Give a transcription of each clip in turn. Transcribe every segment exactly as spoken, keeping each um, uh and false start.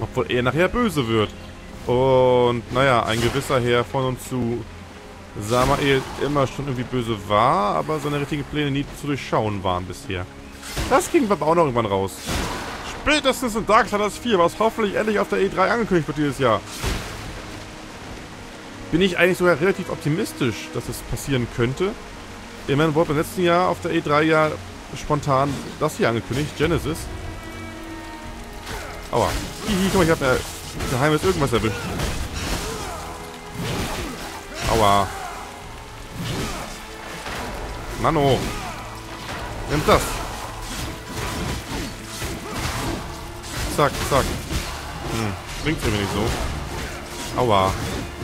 Obwohl er nachher böse wird. Und, naja, ein gewisser Herr von uns zu Samael immer schon irgendwie böse war, aber seine richtigen Pläne nie zu durchschauen waren bisher. Das ging aber auch noch irgendwann raus. Spätestens in Darksiders vier, was hoffentlich endlich auf der E drei angekündigt wird dieses Jahr. Bin ich eigentlich sogar relativ optimistisch, dass es passieren könnte. Immerhin wurde im letzten Jahr auf der E drei ja spontan das hier angekündigt, Genesis. Aua. Hihi, guck mal, ich hab mir geheimes irgendwas erwischt. Aua. Nano. Nimm das. Zack, zack. Hm, bringt irgendwie nicht so. Aua.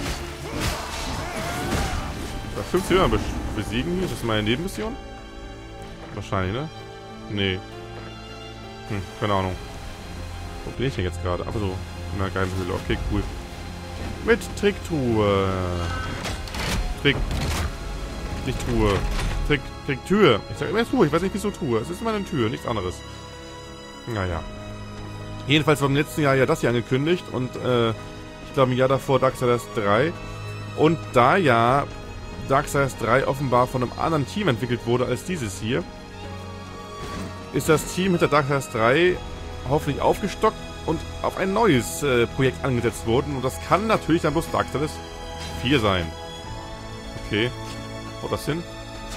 Da fünf Hörer besiegen hier. Ist das meine Nebenmission? Wahrscheinlich, ne? Nee. Hm, keine Ahnung. Wo bin ich denn jetzt gerade? Aber so. In einer geilen Höhle. Okay, cool. Mit Tricktruhe. Trick. Nicht Truhe. Trick, Tricktür. Ich sag immer Truhe. Ich weiß nicht, wieso Truhe. Es ist immer eine Tür, nichts anderes. Naja. Jedenfalls war im letzten Jahr ja das hier angekündigt. Und, äh, ich glaube im Jahr davor Darksiders drei. Und da ja Darksiders drei offenbar von einem anderen Team entwickelt wurde als dieses hier, ist das Team hinter Darksiders drei hoffentlich aufgestockt und auf ein neues äh, Projekt angesetzt worden. Und das kann natürlich dann bloß Darksiders vier sein. Okay. Wo das hin?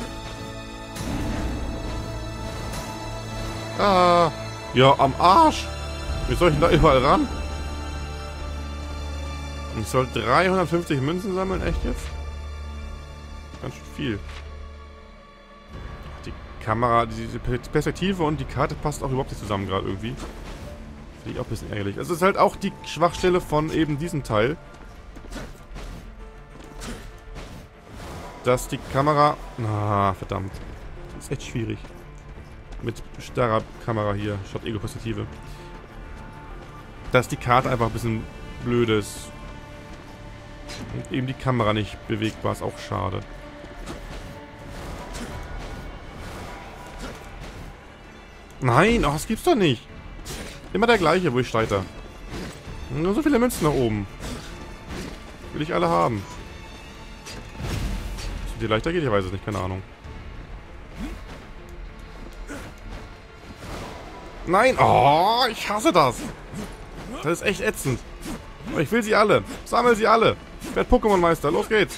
Ah. Ja, am Arsch. Wie soll ich denn da überall ran? Ich soll dreihundertfünfzig Münzen sammeln? Echt jetzt? Ganz schön viel. Die Kamera, diese Perspektive und die Karte passt auch überhaupt nicht zusammen gerade irgendwie. Finde ich auch ein bisschen ärgerlich. Also es ist halt auch die Schwachstelle von eben diesem Teil. Dass die Kamera... Ah, verdammt. Das ist echt schwierig. Mit starrer Kamera hier, Shot-Ego-Perspektive. Dass die Karte einfach ein bisschen blöd ist. Und eben die Kamera nicht bewegbar ist auch schade. Nein, oh, das gibt's doch nicht. Immer der gleiche, wo ich scheitere. Nur so viele Münzen nach oben. Will ich alle haben. Dass es dir leichter geht, ich weiß es nicht, keine Ahnung. Nein, oh, ich hasse das. Das ist echt ätzend. Aber ich will sie alle. Sammel sie alle. Ich werde Pokémon-Meister. Los geht's.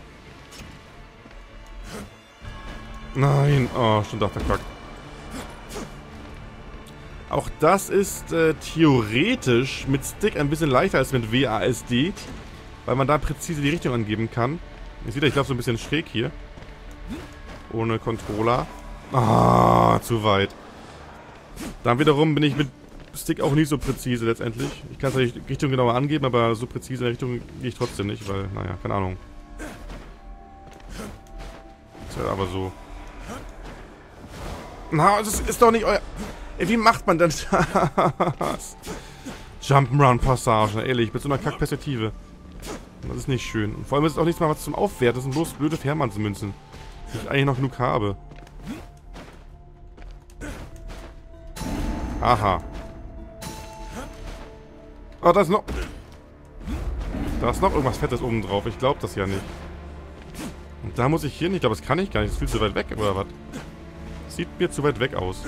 Nein. Oh, schon dachte verkackt. Auch das ist äh, theoretisch mit Stick ein bisschen leichter als mit W A S D. Weil man da präzise die Richtung angeben kann. Ihr seht, ich laufe so ein bisschen schräg hier. Ohne Controller. Ah, zu weit. Dann wiederum bin ich mit Stick auch nicht so präzise letztendlich. Ich kann zwar die Richtung genauer angeben, aber so präzise in der Richtung gehe ich trotzdem nicht, weil, naja, keine Ahnung. Ist ja aber so. Na, das ist doch nicht euer... Ey, wie macht man denn das? Jump'n'Run-Passagen, ehrlich, mit so einer Kackperspektive. Das ist nicht schön. Und vor allem ist es auch nichts mal was zum Aufwerten. Das sind bloß blöde Fährmannsmünzen, die ich eigentlich noch genug habe. Aha. Oh, da ist noch... Da ist noch irgendwas Fettes oben drauf. Ich glaube das ja nicht. Und da muss ich hin. Ich glaube, das kann ich gar nicht. Das ist viel zu weit weg, oder was? Sieht mir zu weit weg aus.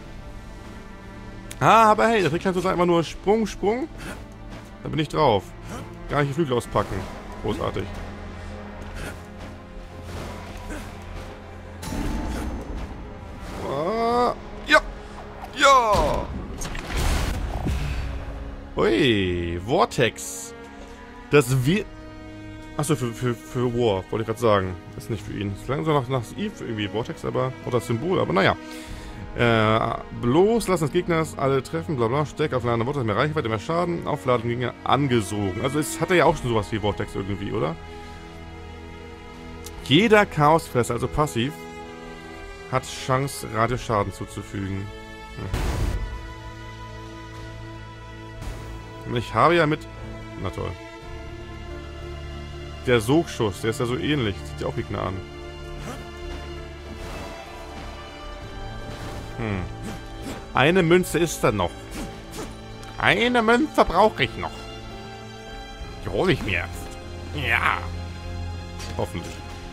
Ah, aber hey, der Trick kann so sein, einfach nur Sprung, Sprung. Da bin ich drauf. Gar nicht die Flügel auspacken. Großartig. Ah, ja! Ja! Ui, Vortex. Das wir... Achso, für, für, für War, wollte ich gerade sagen. Das ist nicht für ihn. Das klang so nach, nach Eve irgendwie, Vortex, aber... Oder das Symbol, aber naja. Äh, Loslassen des Gegners, alle treffen, bla bla, Steck, aufladen, Vortex, mehr Reichweite, mehr Schaden, Aufladen, Gegner angesogen. Also es hat er ja auch schon sowas wie Vortex irgendwie, oder? Jeder Chaosfresser, also passiv, hat Chance, Radioschaden zuzufügen. Hm. Ich habe ja mit... Na toll. Der Sogschuss, der ist ja so ähnlich. Sieht ja auch Gegner an. Hm. Eine Münze ist da noch. Eine Münze brauche ich noch. Die hole ich mir jetzt. Ja. Hoffentlich.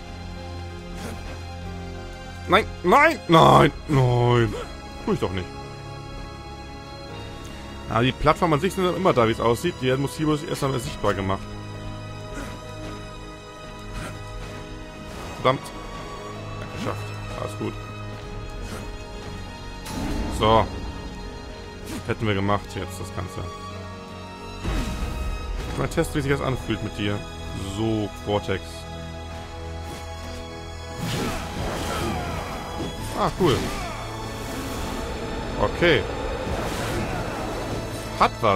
Nein, nein, nein, nein. Tue ich doch nicht. Ah, die Plattform an sich sind dann immer da, wie es aussieht. Die muss hier erst einmal sichtbar gemacht. Verdammt. Ja, geschafft. Alles gut. So. Hätten wir gemacht jetzt das Ganze. Mal testen, wie sich das anfühlt mit dir. So, Vortex. Ah, cool. Okay. Hat was.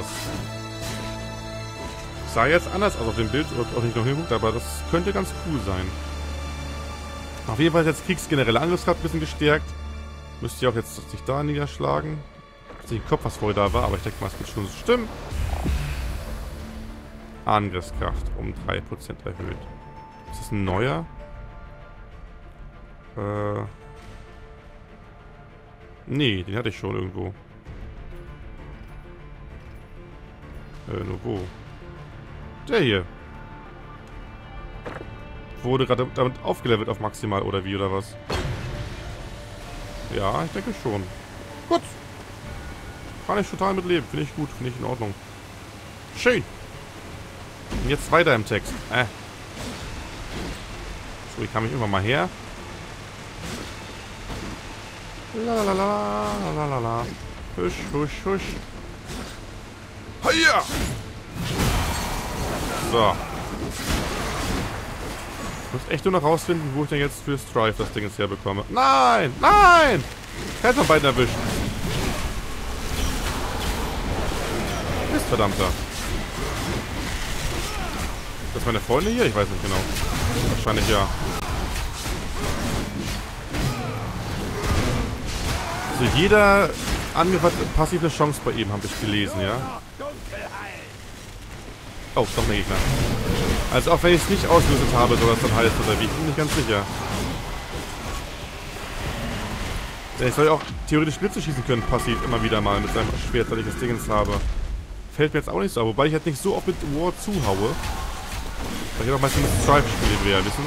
Sah jetzt anders aus auf dem Bild, ob auch nicht noch hinguckt, aber das könnte ganz cool sein. Auf jeden Fall ist jetzt Kriegs generelle Angriffskraft ein bisschen gestärkt. Müsste ja auch jetzt sich da niederschlagen. Ich sehe den Kopf, was vorher da war, aber ich denke mal, es wird schon stimmen. Angriffskraft um drei Prozent erhöht. Ist das ein neuer? Äh. Nee, den hatte ich schon irgendwo. Äh, nur wo? Der hier. Wurde gerade damit aufgelevelt auf maximal oder wie oder was? Ja, ich denke schon. Gut. Kann ich total mitleben. Finde ich gut. Finde ich in Ordnung. Schön. Und jetzt weiter im Text. Äh. So, ich kam ich immer mal her. Lalalala, lalalala. Husch, husch, husch. Hiya! So. Ich muss echt nur noch rausfinden, wo ich denn jetzt für Strife das Ding jetzt herbekomme. Nein! Nein! Ich hätte noch beiden erwischt. Mist, verdammter. Das meine Freunde hier? Ich weiß nicht genau. Wahrscheinlich ja. Also jeder Angriff hat passiv eine Chance bei ihm, habe ich gelesen, ja. Oh, ist doch ein Gegner. Also auch wenn ich es nicht ausgelöst habe, soll das dann heißen oder wie? Ich bin nicht ganz sicher. Denn ich soll ja auch theoretisch Blitze schießen können, passiv immer wieder mal mit seinem Schwert, weil ich das Dingens habe. Fällt mir jetzt auch nicht so, wobei ich halt nicht so oft mit War zuhaue. Weil ich auch meistens mit Strife spiele, wie wir ja wissen.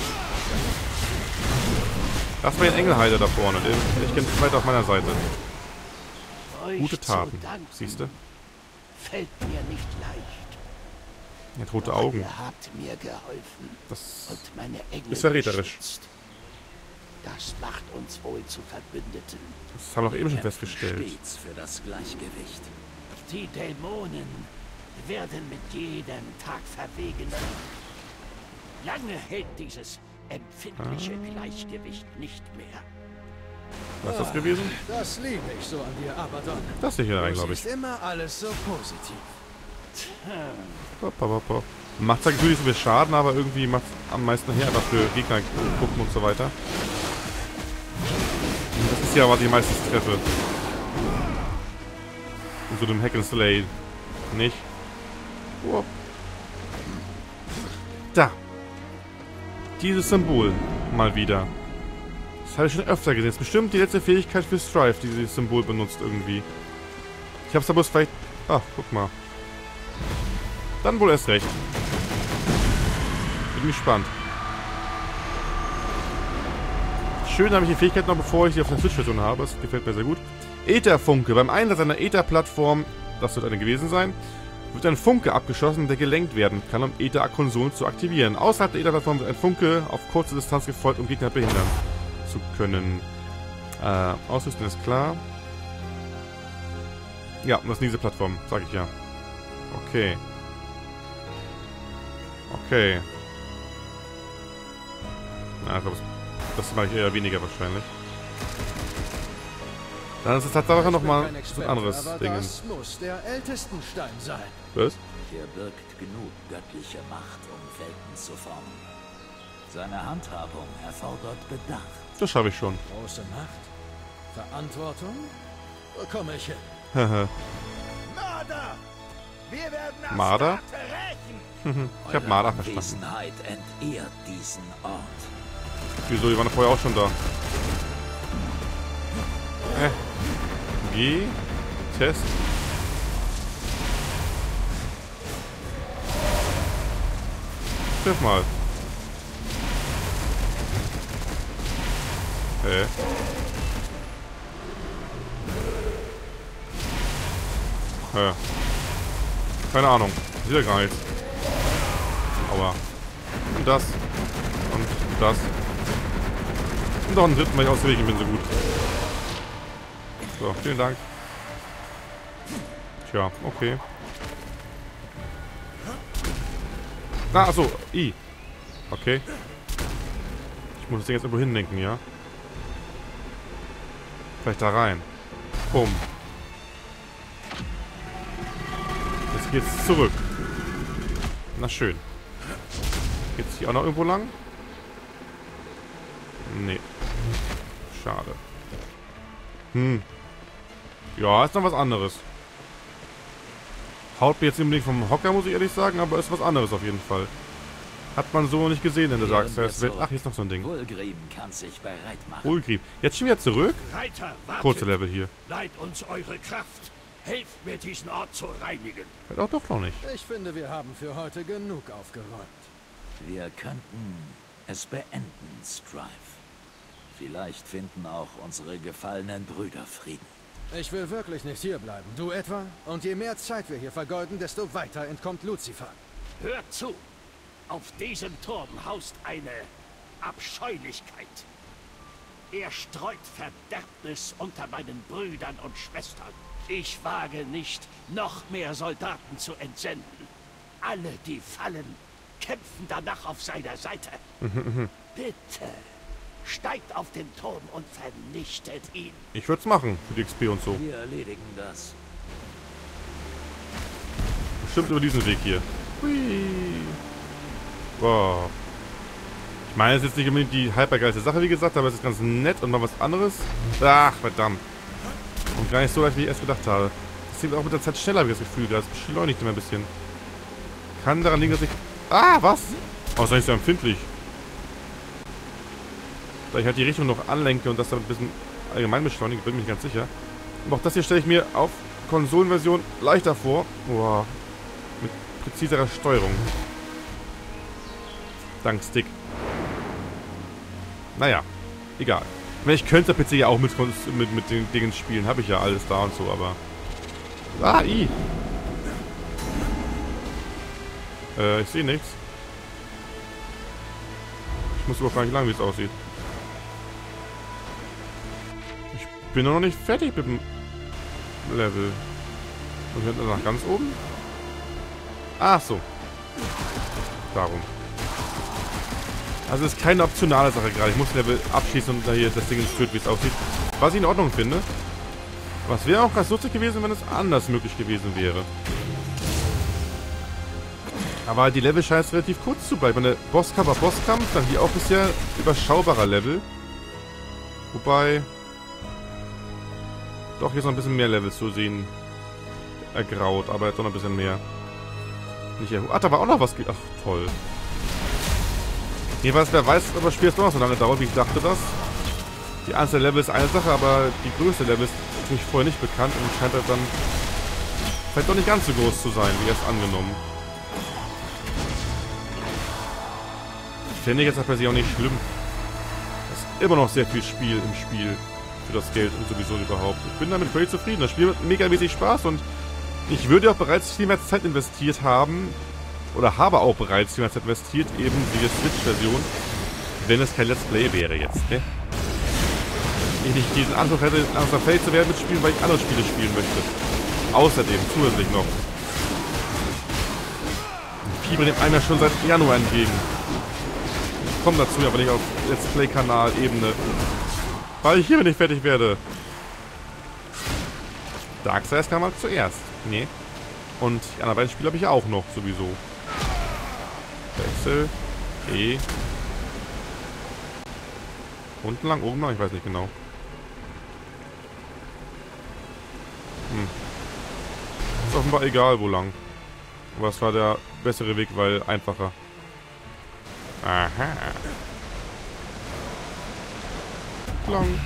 Das war ein Engelheiler da vorne, der ich kenne weiter auf meiner Seite. Gute Taten, siehst du? Fällt mir nicht leicht. Er hat rote Augen. Ihr habt mir geholfen. Das und meine Engel ist verräterisch. beschützt. Das macht uns wohl zu Verbündeten. Das haben wir auch eben schon festgestellt. Stets für das Gleichgewicht. Die Dämonen werden mit jedem Tag verwegener. Lange hält dieses empfindliche ah. Gleichgewicht nicht mehr. Was ist das gewesen? Das liebe ich so an dir, Abaddon. Das hier rein, glaube ich. Ist immer alles so positiv. Hopp, hopp, hopp. Macht zwar natürlich so viel Schaden, aber irgendwie macht es am meisten her, einfach für Gegner gucken und so weiter. Das ist ja, was ich meistens treffe. In so einem Hack and Slay. Nicht? Hopp. Da. Dieses Symbol. Mal wieder. Das habe ich schon öfter gesehen. Das ist bestimmt die letzte Fähigkeit für Strife, die dieses Symbol benutzt irgendwie. Ich habe es aber vielleicht... Ach, guck mal. Dann wohl erst recht. Bin gespannt. Schön habe ich die Fähigkeit noch, bevor ich sie auf der Switch-Version habe. Das gefällt mir sehr gut. Ätherfunke. Beim Einsatz einer Äther-Plattform, das wird eine gewesen sein, wird ein Funke abgeschossen, der gelenkt werden kann, um Äther-Konsolen zu aktivieren. Außerhalb der Äther-Plattform wird ein Funke auf kurze Distanz gefolgt, um Gegner behindern zu können. Äh, Ausrüsten ist klar. Ja, das ist diese Plattform, sag ich ja. Okay. Okay. Na, ich glaube, das mache ich eher weniger wahrscheinlich. Dann ist es tatsächlich nochmal so ein anderes Ding. Das muss der Ältestenstein sein. Was? Er birgt genug göttliche Macht, um Welten zu formen. Seine Handhabung erfordert Bedacht. Das schaffe ich schon. Große Macht? Verantwortung? Wo komme ich hin? Haha. Marder! Wir werden Marder? Ich hab Marder verstanden. Anwesenheit entehrt diesen Ort. Wieso? Die waren vorher auch schon da. Äh. G. Test. triff mal. Hä? Hä? Keine Ahnung. Ich sehe gar nichts. Aua. Und das. Und das. Und noch einen dritten, weil ich ausgewichen bin, so gut. So, vielen Dank. Tja, okay. Ah, achso, I. Okay. Ich muss das Ding jetzt irgendwo hinlenken, ja? Vielleicht da rein. Bumm. Jetzt geht's zurück. Na schön. Geht's hier auch noch irgendwo lang? Nee. Schade. Hm. Ja, ist noch was anderes. Haut mir jetzt nicht unbedingt vom Hocker, muss ich ehrlich sagen, aber ist was anderes auf jeden Fall. Hat man so nicht gesehen in der Dark Souls-Welt. Ach, hier ist noch so ein Ding. Wulgrim kann sich bereit machen. Wulgrim. Jetzt schon wieder zurück? Reiter, wartet. Kurze Level hier. Leiht uns eure Kraft. Helft mir, diesen Ort zu reinigen. Ja, doch, doch noch nicht. Ich finde, wir haben für heute genug aufgeräumt. Wir könnten es beenden, Strife. Vielleicht finden auch unsere gefallenen Brüder Frieden. Ich will wirklich nicht hierbleiben. Du etwa? Und je mehr Zeit wir hier vergeuden, desto weiter entkommt Lucifer. Hört zu. Auf diesem Turm haust eine Abscheulichkeit. Er streut Verderbnis unter meinen Brüdern und Schwestern. Ich wage nicht, noch mehr Soldaten zu entsenden. Alle, die fallen, kämpfen danach auf seiner Seite. Bitte, steigt auf den Turm und vernichtet ihn. Ich würde es machen, für die X P und so. Wir erledigen das. Bestimmt über diesen Weg hier. Hui. Wow. Ich meine, es ist jetzt nicht unbedingt die hypergeilste Sache, wie gesagt, aber es ist ganz nett und mal was anderes. Ach, verdammt. Und gar nicht so leicht, wie ich erst gedacht habe. Das geht auch mit der Zeit schneller, habe ich das Gefühl. Das beschleunigt immer ein bisschen. Kann daran liegen, dass ich... Ah, was? Oh, ist eigentlich so empfindlich. Da ich halt die Richtung noch anlenke und das dann ein bisschen allgemein beschleunigt, bin ich mir nicht ganz sicher. Aber auch das hier stelle ich mir auf Konsolenversion leichter vor. Wow. Mit präziserer Steuerung. Dank Stick. Naja, egal. Ich könnte P C ja auch mit, mit, mit den Dingen spielen. Habe ich ja alles da und so, aber... Ah, I. Äh, ich sehe nichts. Ich muss aber gar nicht lang, wie es aussieht. Ich bin noch nicht fertig mit dem Level. Und hinten nach ganz oben? Ach so. Darum. Also es ist keine optionale Sache gerade. Ich muss Level abschließen und da hier das Ding führt, wie es aussieht. Was ich in Ordnung finde. Was wäre auch ganz lustig gewesen, wenn es anders möglich gewesen wäre. Aber die Level scheint relativ kurz zu bleiben. Der Bosskampf war Bosskampf, dann hier auch bisher überschaubarer Level. Wobei... Doch, hier ist noch ein bisschen mehr Level zu sehen. Ergraut, aber jetzt noch ein bisschen mehr. Nicht erholt. Ach, da war auch noch was... Ach, toll. Jedenfalls, wer weiß, ob das Spiel jetzt doch noch so lange dauert, wie ich dachte das. Die Anzahl Level ist eine Sache, aber die Größe Level ist natürlich vorher nicht bekannt und scheint halt dann vielleicht doch nicht ganz so groß zu sein, wie erst angenommen. Finde ich jetzt per se auch nicht schlimm. Es ist immer noch sehr viel Spiel im Spiel für das Geld und sowieso überhaupt. Ich bin damit völlig zufrieden. Das Spiel macht megamäßig Spaß und ich würde auch bereits viel mehr Zeit investiert haben, oder habe auch bereits viel mehr Zeit investiert, eben die Switch-Version, wenn es kein Let's Play wäre jetzt, ne? Ich nicht diesen Anspruch hätte, langsam fertig zu werden mit Spielen, weil ich andere Spiele spielen möchte. Außerdem, zusätzlich noch. Ich fieber dem einen ja schon seit Januar entgegen. Ich komme dazu aber nicht auf Let's Play-Kanal-Ebene. Weil ich hier nicht fertig werde. Darksiders kam mal zuerst. Nee. Und die anderen beiden Spiele habe ich ja auch noch, sowieso. Wechsel. E. Unten lang, oben lang, ich weiß nicht genau. Hm. Ist offenbar egal, wo lang. Aber es war der bessere Weg, weil einfacher. Aha. Lang.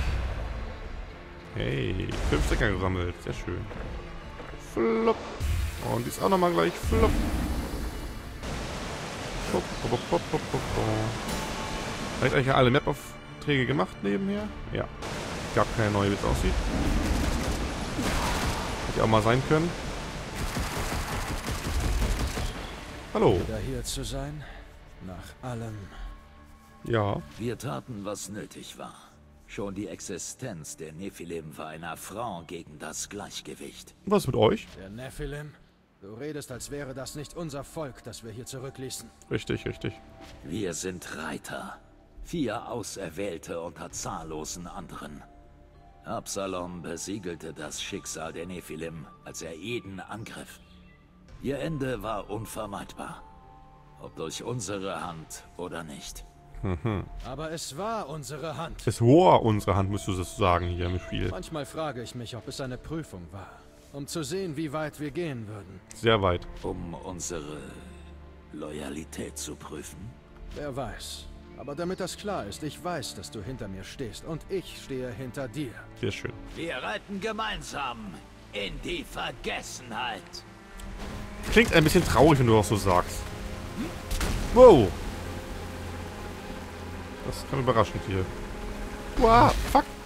Hey, fünf Stecker gesammelt. Sehr schön. Flop. Und die ist auch nochmal gleich. Flop. Habe ich eigentlich alle Map-Aufträge gemacht nebenher? Ja. Gab keine neue, wie es aussieht. Hätte auch mal sein können. Hallo. Wieder hier zu sein, nach allem. Ja. Wir taten, was nötig war. Schon die Existenz der Nephilim war ein Affront gegen das Gleichgewicht. Was mit euch? Der Nephilim? Du redest, als wäre das nicht unser Volk, das wir hier zurückließen. Richtig, richtig. Wir sind Reiter. Vier Auserwählte unter zahllosen anderen. Absalom besiegelte das Schicksal der Nephilim, als er Eden angriff. Ihr Ende war unvermeidbar. Ob durch unsere Hand oder nicht. Mhm. Aber es war unsere Hand. Es war unsere Hand, müsstest du das sagen hier im Spiel. Manchmal frage ich mich, ob es eine Prüfung war, um zu sehen, wie weit wir gehen würden. Sehr weit. Um unsere Loyalität zu prüfen? Wer weiß. Aber damit das klar ist, ich weiß, dass du hinter mir stehst und ich stehe hinter dir. Sehr schön. Wir reiten gemeinsam in die Vergessenheit. Klingt ein bisschen traurig, wenn du das so sagst. Wow. Das kam überraschend hier. Wow, fuck.